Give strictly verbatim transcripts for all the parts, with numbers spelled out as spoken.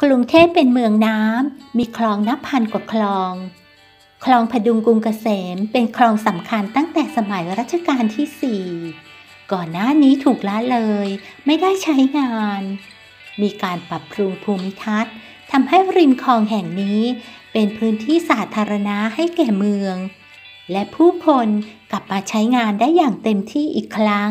กรุงเทพเป็นเมืองน้ำมีคลองนับพันกว่าคลองคลองพดุงกรุงเกษมเป็นคลองสำคัญตั้งแต่สมัยรัชกาลที่สี่ก่อนหน้านี้ถูกละเลยไม่ได้ใช้งานมีการปรับปรุงภูมิทัศน์ทำให้ริมคลองแห่งนี้เป็นพื้นที่สาธารณะให้แก่เมืองและผู้คนกลับมาใช้งานได้อย่างเต็มที่อีกครั้ง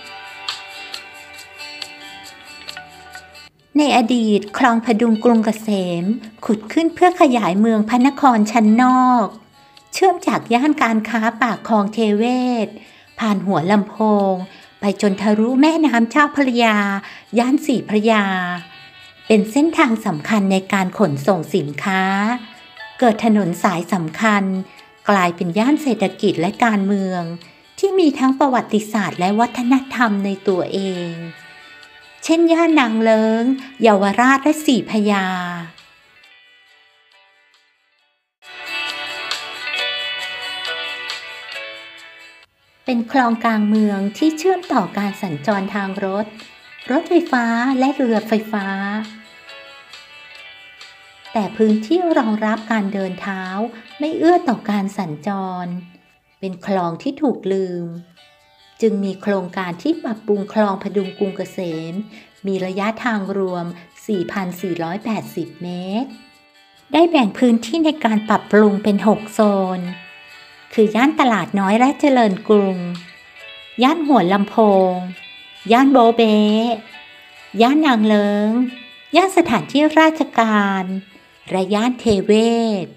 ในอดีตคลองพดุงกรุงเกษมขุดขึ้นเพื่อขยายเมืองพระนครชั้นนอกเชื่อมจากย่านการค้าปากคลองเทเวศผ่านหัวลำโพงไปจนทะลุแม่น้ำเจ้าพระยาย่านศรีพระยาเป็นเส้นทางสำคัญในการขนส่งสินค้าเกิดถนนสายสำคัญกลายเป็นย่านเศรษฐกิจและการเมืองที่มีทั้งประวัติศาสตร์และวัฒนธรรมในตัวเองเช่นย่านนางเลิ้งเยาวราชและศรีพระยาเป็นคลองกลางเมืองที่เชื่อมต่อการสัญจรทางรถรถไฟฟ้าและเรือไฟฟ้าแต่พื้นที่รองรับการเดินเท้าไม่เอื้อต่อการสัญจรเป็นคลองที่ถูกลืมจึงมีโครงการที่ปรับปรุงคลองพดุงกรุงเกษมมีระยะทางรวม สี่พันสี่ร้อยแปดสิบ เมตรได้แบ่งพื้นที่ในการปรับปรุงเป็นหกโซนคือย่านตลาดน้อยและเจริญกรุงย่านหัวลำโพงย่านโบเบ้ย่านนางเลิ้งย่านสถานที่ราชการและย่านเทเวศ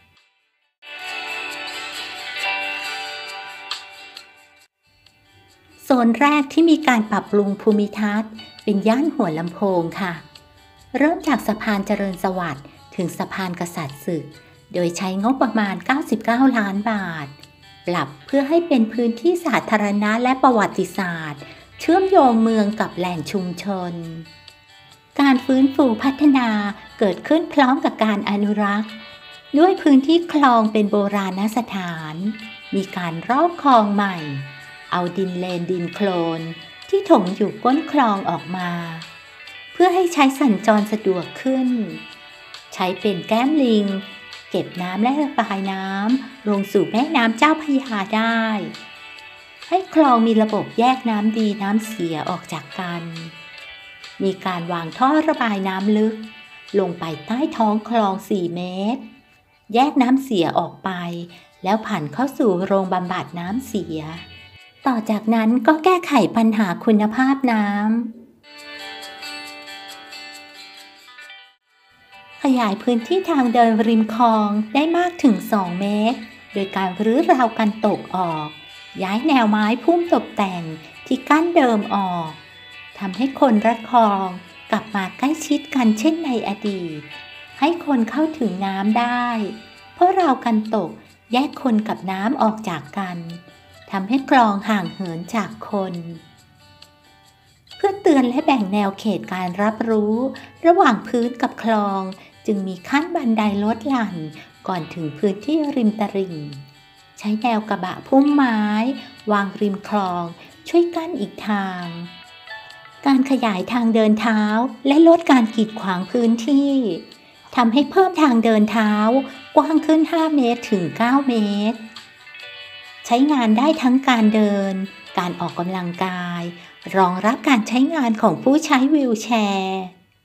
โซนแรกที่มีการปรับปรุงภูมิทัศน์เป็นย่านหัวลำโพงค่ะเริ่มจากสะพานเจริญสวัสดิ์ถึงสะพานกษัตริย์ศึกโดยใช้งบประมาณเก้าสิบเก้าล้านบาทปรับเพื่อให้เป็นพื้นที่สาธารณะและประวัติศาสตร์เชื่อมโยงเมืองกับแหล่งชุมชนการฟื้นฟูพัฒนาเกิดขึ้นพร้อมกับการอนุรักษ์ด้วยพื้นที่คลองเป็นโบราณสถานมีการรอบคลองใหม่เอาดินเลนดินโคลนที่ถมอยู่ก้นคลองออกมาเพื่อให้ใช้สัญจรสะดวกขึ้นใช้เป็นแก้มลิงเก็บน้ำและระบายน้ำลงสู่แม่น้ำเจ้าพระยาได้ให้คลองมีระบบแยกน้ำดีน้ำเสียออกจากกันมีการวางท่อระบายน้ำลึกลงไปใต้ท้องคลองสี่เมตรแยกน้ำเสียออกไปแล้วผ่านเข้าสู่โรงบำบัดน้ำเสียต่อจากนั้นก็แก้ไขปัญหาคุณภาพน้ำขยายพื้นที่ทางเดินริมคลองได้มากถึงสองเมตรโดยการรื้อราวกันตกออกย้ายแนวไม้พุ่มตกแต่งที่กั้นเดิมออกทำให้คนรัดคลองกลับมาใกล้ชิดกันเช่นในอดีตให้คนเข้าถึงน้ำได้เพราะราวกันตกแยกคนกับน้ำออกจากกันทำให้คลองห่างเหินจากคนเพื่อเตือนและแบ่งแนวเขตการรับรู้ระหว่างพื้นกับคลองจึงมีขั้นบันไดลดหลั่นก่อนถึงพื้นที่ริมตลิ่งใช้แนวกระบะพุ่มไม้วางริมคลองช่วยกั้นอีกทางการขยายทางเดินเท้าและลดการกีดขวางพื้นที่ทำให้เพิ่มทางเดินเท้ากว้างขึ้นห้าเมตรถึงเก้าเมตรใช้งานได้ทั้งการเดินการออกกำลังกายรองรับการใช้งานของผู้ใช้วีลแชร์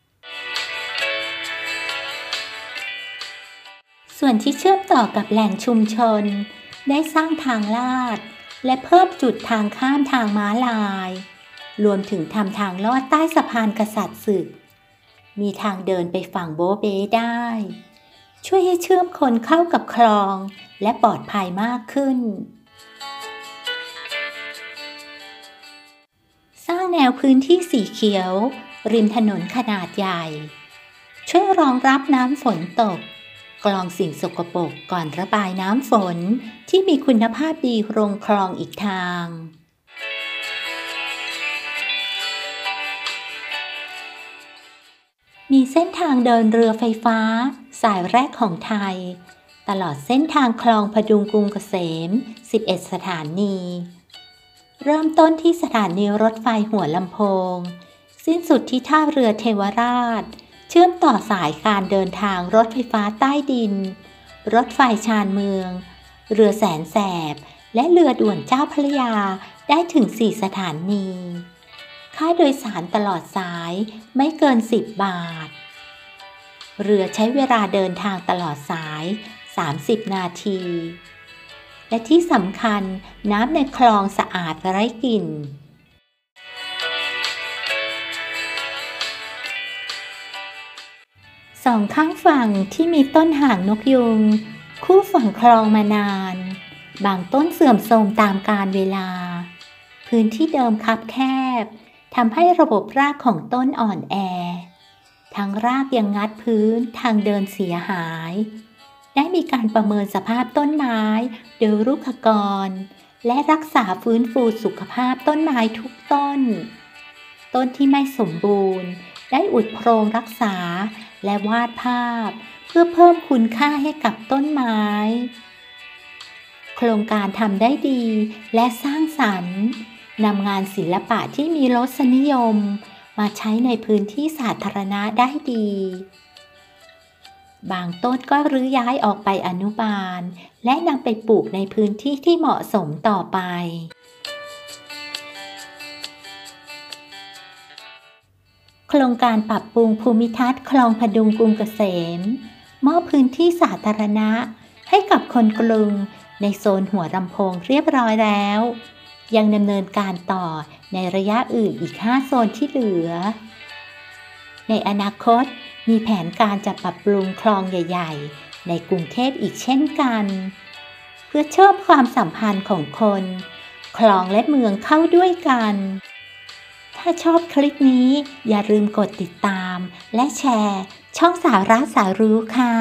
ส่วนที่เชื่อมต่อกับแหล่งชุมชนได้สร้างทางลาดและเพิ่มจุดทางข้ามทางม้าลายรวมถึงทำทางลอดใต้สะพานกษัตริย์ศึกมีทางเดินไปฝั่งโบเบ้ได้ช่วยให้เชื่อมคนเข้ากับคลองและปลอดภัยมากขึ้นสร้างแนวพื้นที่สีเขียวริมถนนขนาดใหญ่ช่วยรองรับน้ำฝนตกกรองสิ่งสกปรกก่อนระบายน้ำฝนที่มีคุณภาพดีลงคลองอีกทางมีเส้นทางเดินเรือไฟฟ้าสายแรกของไทยตลอดเส้นทางคลองพดุงกรุงเกษมสิบเอ็ดสถานีเริ่มต้นที่สถานีรถไฟหัวลำโพงสิ้นสุดที่ท่าเรือเทวราชเชื่อมต่อสายการเดินทางรถไฟฟ้าใต้ดินรถไฟชานเมืองเรือแสนแสบและเรือด่วนเจ้าพระยาได้ถึงสี่สถานีค่าโดยสารตลอดสายไม่เกินสิบบาทเรือใช้เวลาเดินทางตลอดสายสามสิบนาทีและที่สำคัญน้ำในคลองสะอาดไร้กลิ่นสองข้างฝั่งที่มีต้นหางนกยูงคู่ฝั่งคลองมานานบางต้นเสื่อมโทรมตามกาลเวลาพื้นที่เดิมคับแคบทำให้ระบบรากของต้นอ่อนแอทั้งรากยังงัดพื้นทางเดินเสียหายได้มีการประเมินสภาพต้นไม้โดยรุกขกรและรักษาฟื้นฟูสุขภาพต้นไม้ทุกต้นต้นที่ไม่สมบูรณ์ได้อุดโพรงรักษาและวาดภาพเพื่อเพิ่มคุณค่าให้กับต้นไม้โครงการทำได้ดีและสร้างสรรค์นำงานศิลปะที่มีรสนิยมมาใช้ในพื้นที่สาธารณะได้ดีบางต้นก็รื้อย้ายออกไปอนุบาลและนำไปปลูกในพื้นที่ที่เหมาะสมต่อไปโครงการปรับปรุงภูมิทัศน์คลองพดุงกรุงเกษมมอบพื้นที่สาธารณะให้กับคนกรุงในโซนหัวลำโพงเรียบร้อยแล้วยังดำเนินการต่อในระยะอื่นอีกห้าโซนที่เหลือในอนาคตมีแผนการจะปรับปรุงคลองใหญ่ๆในกรุงเทพอีกเช่นกันเพื่อเชื่อมความสัมพันธ์ของคนคลองและเมืองเข้าด้วยกันถ้าชอบคลิปนี้อย่าลืมกดติดตามและแชร์ช่องสาระสารู้ค่ะ